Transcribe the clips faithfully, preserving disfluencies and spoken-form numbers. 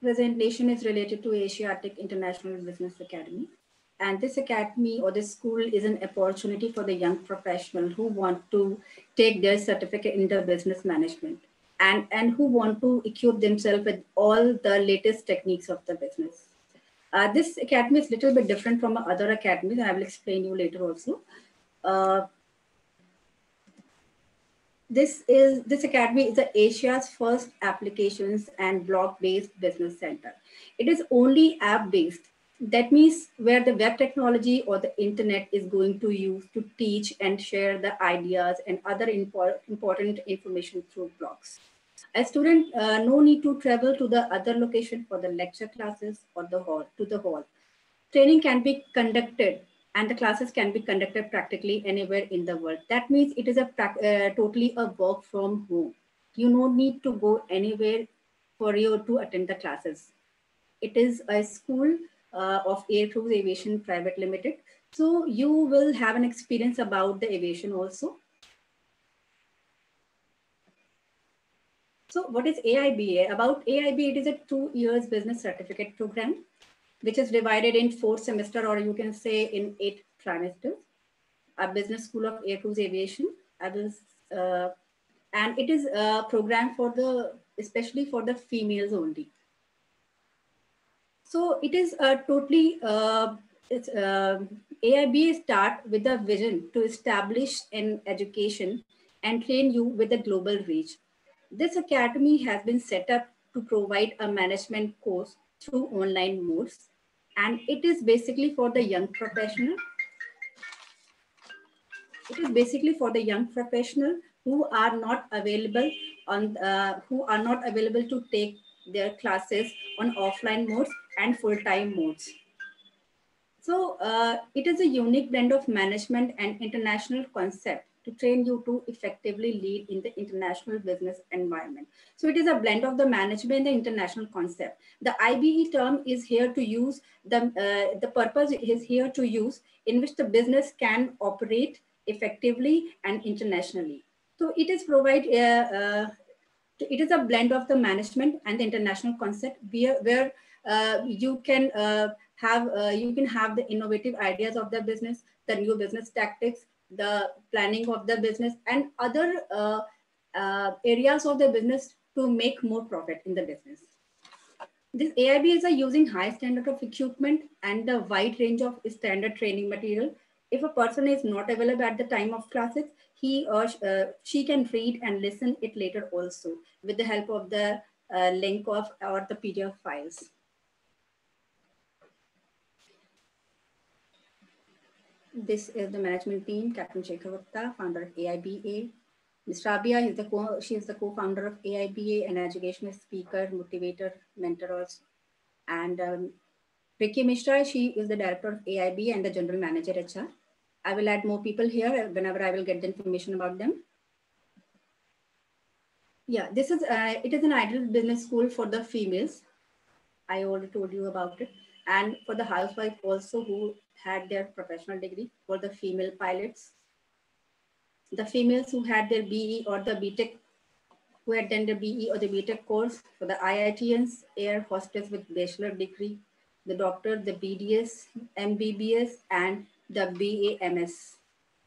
presentation is related to Asiatic International Business Academy. And this academy or this school is an opportunity for the young professional who want to take their certificate in the business management and, and who want to equip themselves with all the latest techniques of the business. Uh, this academy is a little bit different from other academies, and I will explain you later also. Uh, this is this academy is the Asia's first applications and blog-based business center. It is only app-based. That means where the web technology or the internet is going to use to teach and share the ideas and other impor important information through blogs. A student uh, no need to travel to the other location for the lecture classes or the hall to the hall. Training can be conducted and the classes can be conducted practically anywhere in the world. That means it is a uh, totally a work from home. You don't need to go anywhere for you to attend the classes. It is a school uh, of Air Cruise Aviation Private Limited. So you will have an experience about the aviation also. So what is A I B A? About A I B A, it is a two years business certificate program, which is divided in four semester, or you can say in eight trimesters. A business school of Air Cruise Aviation. I was, uh, and it is a program for the, especially for the females only. So it is a totally, uh, it's uh, A I B A start with a vision to establish an education and train you with a global reach. This academy has been set up to provide a management course through online modes, and it is basically for the young professional. It is basically for the young professional who are not available on, uh, who are not available to take their classes on offline modes and full-time modes. So uh, it is a unique blend of management and international concept to train you to effectively lead in the international business environment. So it is a blend of the management and the international concept. The I B E term is here to use, the, uh, the purpose is here to use in which the business can operate effectively and internationally. So it is provide, uh, uh, it is a blend of the management and the international concept where, where uh, you can uh, have uh, you can have the innovative ideas of the business, the new business tactics, the planning of the business, and other uh, uh, areas of the business to make more profit in the business. This A I B is a using high standard of equipment and a wide range of standard training material. If a person is not available at the time of classes, he or uh, she can read and listen it later also with the help of the uh, link of or the P D F files. This is the management team: Captain Shekhar Gupta, founder of A I B A. Miz Rabia is the co she is the co-founder of A I B A, an educational speaker, motivator, mentor also. And um, Ricky Mishra, she is the director of A I B A and the general manager H R. I will add more people here whenever I will get the information about them. Yeah, this is uh, it is an ideal business school for the females. I already told you about it. And for the housewife also who had their professional degree, for the female pilots, the females who had their B E or the B Tech, who had done the B E or the B Tech course, for the I I T Ns, air hostess with bachelor degree, the doctor, the B D S, M B B S, and the B A M S,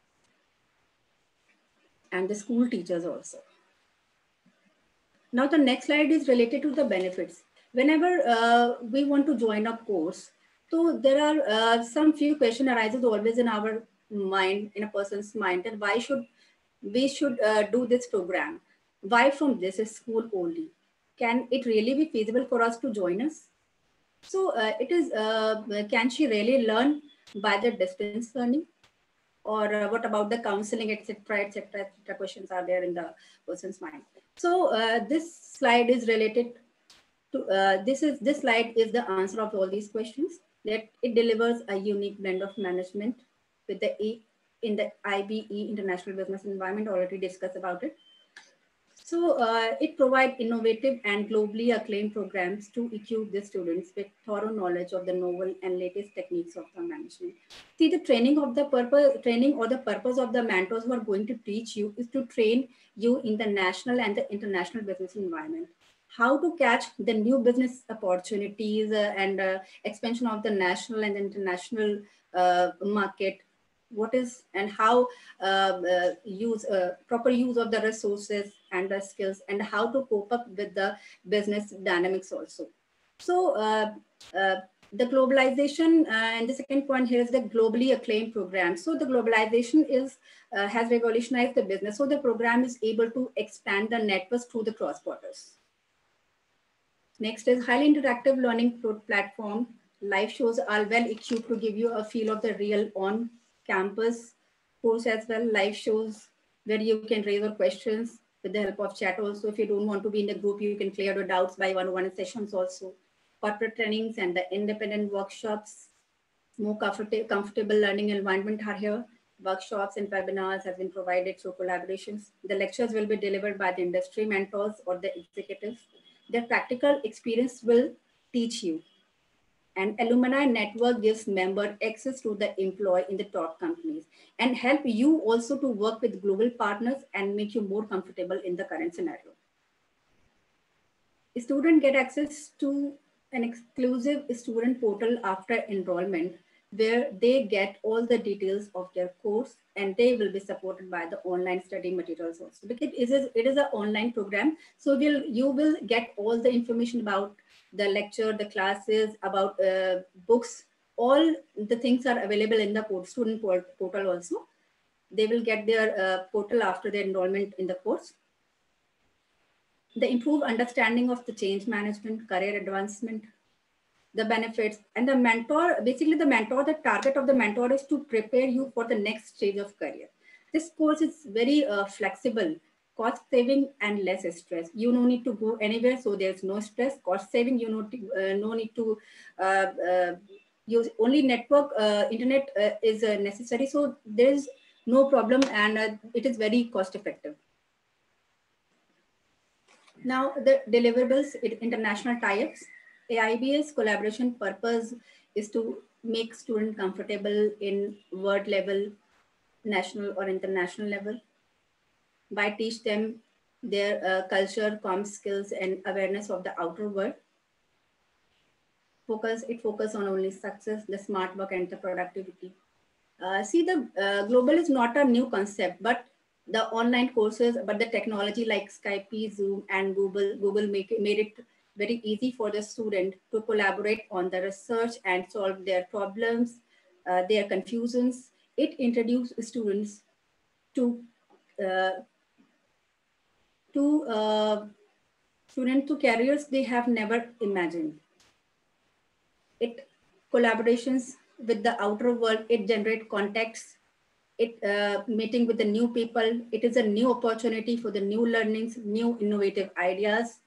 and the school teachers also. Now the next slide is related to the benefits. Whenever uh, we want to join a course, so there are uh, some few questions arises always in our mind, in a person's mind, that why should we should uh, do this program? Why from this school only? Can it really be feasible for us to join us? So uh, it is, uh, can she really learn by the distance learning? Or uh, what about the counseling, et cetera, et cetera, et cetera questions are there in the person's mind. So uh, this slide is related to, uh, this is, this slide is the answer of all these questions, that it delivers a unique blend of management with the E in the I B E, International Business Environment, already discussed about it. So uh, it provides innovative and globally acclaimed programs to equip the students with thorough knowledge of the novel and latest techniques of the management. See, the training of the purpose, training or the purpose of the mentors who are going to teach you is to train you in the national and the international business environment. how to catch the new business opportunities uh, and uh, expansion of the national and international uh, market. What is and how uh, uh, use uh, proper use of the resources and the skills, and how to cope up with the business dynamics also. So uh, uh, the globalization, uh, and the second point here is the globally acclaimed program. So the globalization is uh, has revolutionized the business. So the program is able to expand the networks through the cross borders. Next is highly interactive learning platform. Live shows are well equipped to give you a feel of the real on campus course as well. Live shows where you can raise your questions with the help of chat also. If you don't want to be in the group, you can clear your doubts by one-on-one sessions also. Corporate trainings and the independent workshops. More comfort- comfortable learning environment are here. Workshops and webinars have been provided through collaborations. The lectures will be delivered by the industry mentors or the executives. Their practical experience will teach you. And alumni network gives member access to the employee in the top companies and help you also to work with global partners and make you more comfortable in the current scenario. Students get access to an exclusive student portal after enrollment, where they get all the details of their course, and they will be supported by the online study materials also. Because it is, it is an online program, so will you will get all the information about the lecture, the classes, about uh, books, all the things are available in the student portal also. They will get their uh, portal after their enrollment in the course. The improved understanding of the change management, career advancement, the benefits, and the mentor, basically the mentor, the target of the mentor is to prepare you for the next stage of career. This course is very uh, flexible, cost saving and less stress. You no need to go anywhere, so there's no stress. Cost saving, you know, uh, no need to uh, uh, use only network, uh, internet uh, is uh, necessary. So there's no problem, and uh, it is very cost effective. Now, the deliverables, international tie-ups. A I B S collaboration purpose is to make students comfortable in world level, national or international level, by teach them their uh, culture, comms skills, and awareness of the outer world. Focus, it focus on only success, the smart work, and the productivity. Uh, see, the uh, global is not a new concept, but the online courses, but the technology like Skype, Zoom, and Google, Google make it, made it very easy for the student to collaborate on the research and solve their problems, uh, their confusions. It introduced students to uh, to uh, student to careers they have never imagined. It collaborations with the outer world. It generate contacts. It uh, meeting with the new people. It is a new opportunity for the new learnings, new innovative ideas.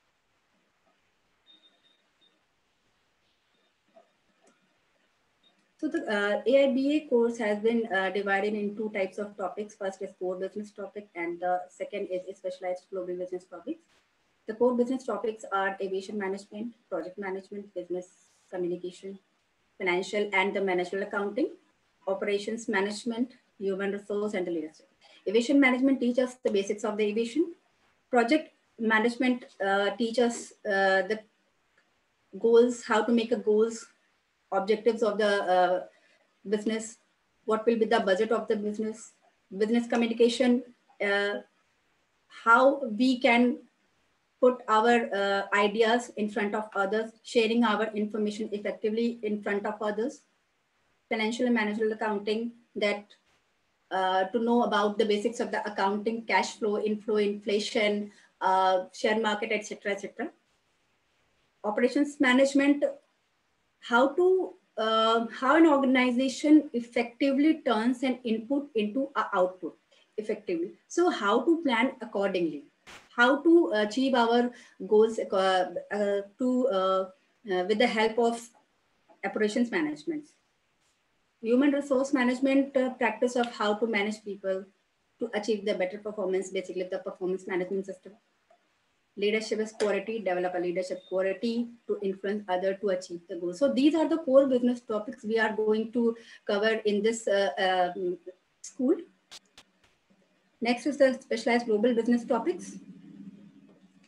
So the uh, A I B A course has been uh, divided in two types of topics. First is core business topic, and the second is specialized global business topics. The core business topics are aviation management, project management, business communication, financial and the managerial accounting, operations management, human resource, and the leadership. Aviation management teaches the basics of the aviation. Project management uh, teaches uh, the goals, how to make a goals, objectives of the uh, business, what will be the budget of the business, business communication, uh, how we can put our uh, ideas in front of others, sharing our information effectively in front of others. Financial and managerial accounting, that uh, to know about the basics of the accounting, cash flow, inflow, inflation, uh, share market, et cetera, et cetera. Operations management, how to uh, how an organization effectively turns an input into an output effectively. So how to plan accordingly, how to achieve our goals uh, uh, to uh, uh, with the help of operations management. Human resource management uh, practice of how to manage people to achieve the better performance, basically the performance management system. Leadership is quality, develop a leadership quality to influence other to achieve the goal. So these are the core business topics we are going to cover in this uh, um, school. Next is the specialized global business topics.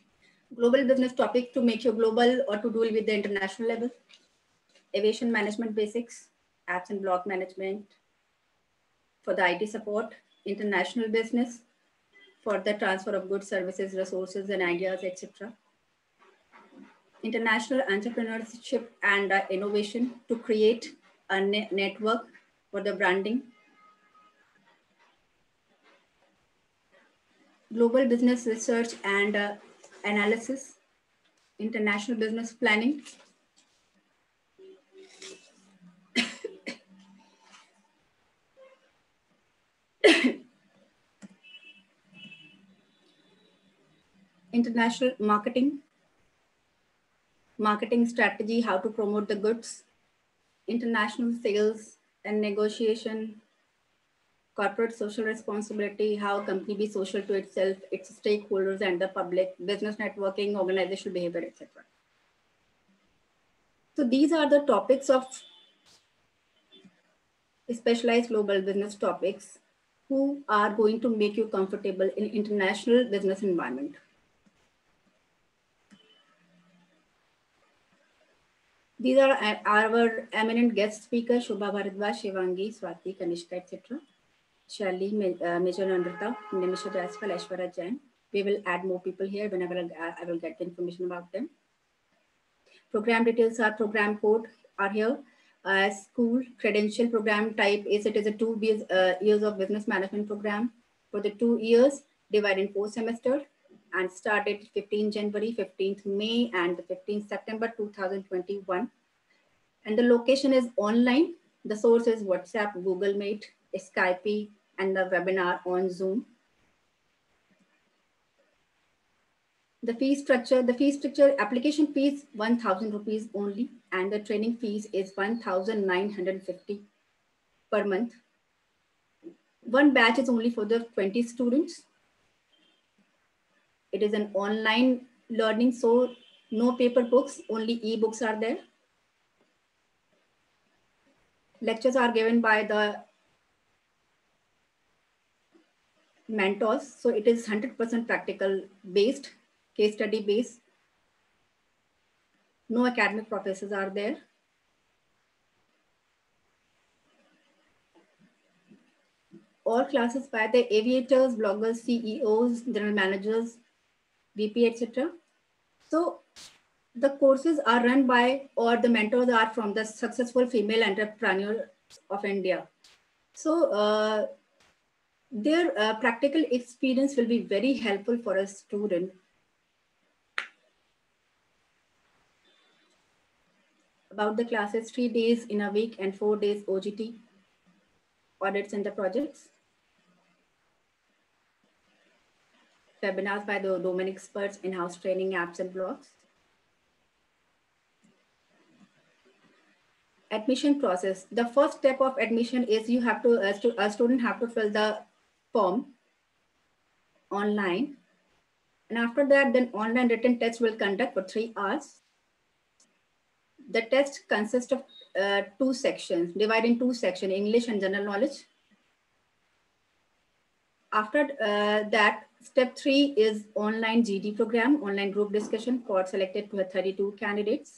Global business topics to make you global or to deal with the international level. Aviation management basics, apps and block management for the I T support, international business for the transfer of goods, services, resources, and ideas, et cetera. International entrepreneurship and uh, innovation to create a ne network for the branding. Global business research and uh, analysis, international business planning. International marketing, marketing strategy, how to promote the goods, international sales and negotiation, corporate social responsibility, how a company be social to itself, its stakeholders and the public, business networking, organizational behavior, et cetera. So these are the topics of specialized global business topics who are going to make you comfortable in international business environment. These are our eminent guest speakers, Shubha Bharadwaj, Shivangi, Swati, Kanishka, et cetera. Shelly, uh, Major Nandrita, Nimisha Jaiswal, Aishwarya Jain. We will add more people here whenever I will get the information about them. Program details are program code are here. Uh, school credential program type is it is a two years, uh, years of business management program. For the two years, divided in four semesters and started fifteenth January, fifteenth May, and fifteenth September two thousand twenty-one. And the location is online. The source is WhatsApp, Google Meet, Skype, and the webinar on Zoom. The fee structure, the fee structure, application fees one thousand rupees only, and the training fees is one thousand nine hundred fifty per month. One batch is only for the twenty students. It is an online learning, so no paper books, only e-books are there. Lectures are given by the mentors, so it is one hundred percent practical based, case study based. No academic professors are there. All classes by the aviators, bloggers, C E Os, general managers, V P, et cetera. So the courses are run by, or the mentors are from the successful female entrepreneurs of India. So uh, their uh, practical experience will be very helpful for a student. About the classes, three days in a week and four days O G T, audits and the projects. Webinars by the domain experts, in-house training, apps and blogs. Admission process. The first step of admission is you have to, uh, stu a student have to fill the form online. And after that, then online written test will conduct for three hours. The test consists of uh, two sections, divided in two sections, English and general knowledge. After uh, that, step three is online G D program, online group discussion for selected thirty-two candidates.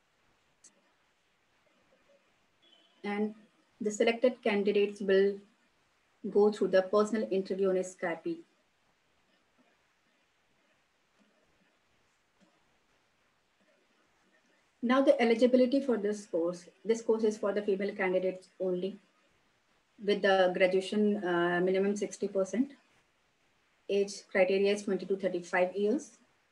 And the selected candidates will go through the personal interview on Skype. Now the eligibility for this course. This course is for the female candidates only with the graduation uh, minimum sixty percent. Age criteria is twenty to thirty-five years.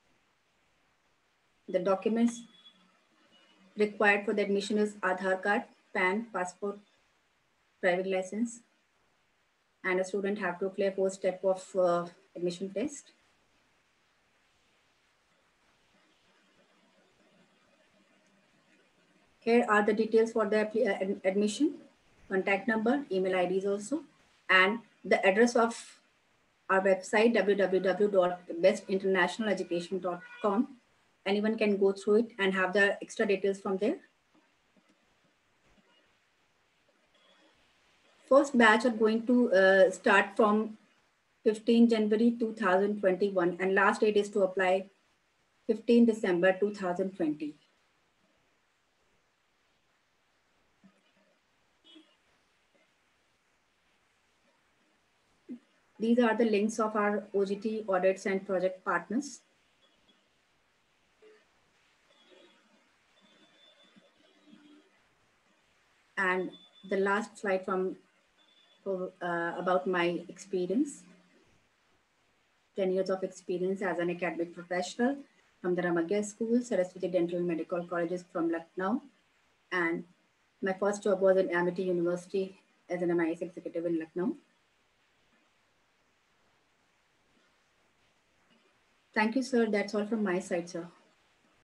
The documents required for the admission is Aadhaar card, P A N, passport, driving license, and a student have to clear four step of uh, admission test. Here are the details for the uh, admission, contact number, email I Ds also, and the address of our website, w w w dot best international education dot com. Anyone can go through it and have the extra details from there. First batch are going to uh, start from fifteenth January two thousand twenty-one, and last date is to apply fifteenth December two thousand twenty. These are the links of our O G T audits and project partners. And the last slide from uh, about my experience. ten years of experience as an academic professional from the Ramagya School, Saraswati Dental Medical Colleges from Lucknow. And my first job was in Amity University as an M I S executive in Lucknow. Thank you, sir. That's all from my side, sir.